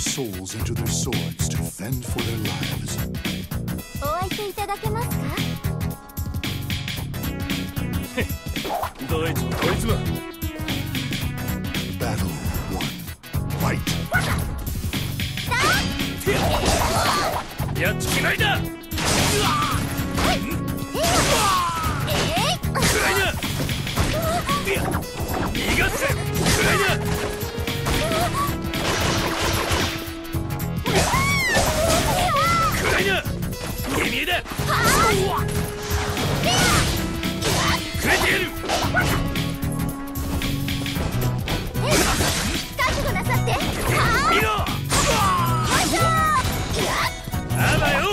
souls into their swords to fend for their lives. お相手いただけますか？ どいつもこいつも。 Battle 1. Fight! やっちまいだ。くらいな。逃がせ。くらいな。くらいな。見え見えだ。くれてやる。 覚悟なさって。 見ろ。あばよ。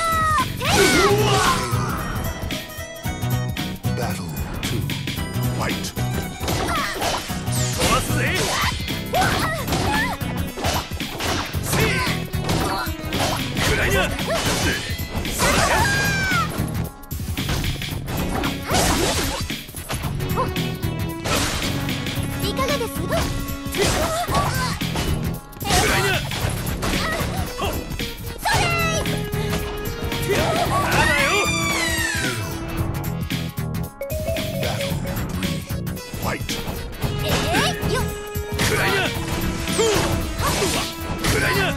Battle 2. Fight! 飛ばすぜ。くらいな。 いかがです？ くらいな。 Fight! くらいな。くらいな。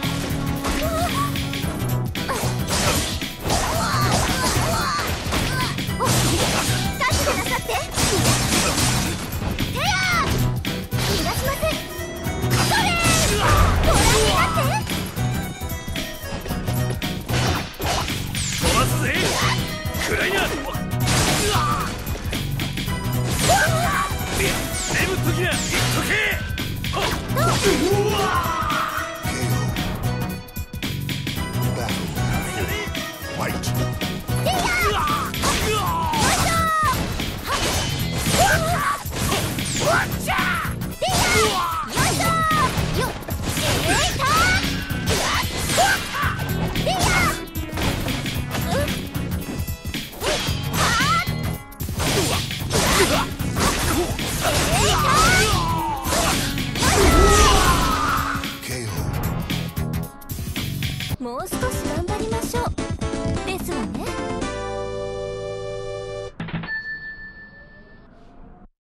覚悟なさって。逃がしません。それ。ご覧になって。 飛ばすぜ。くらいな。眠っときな。言っとけ。 Battle 4. Fight! うわっ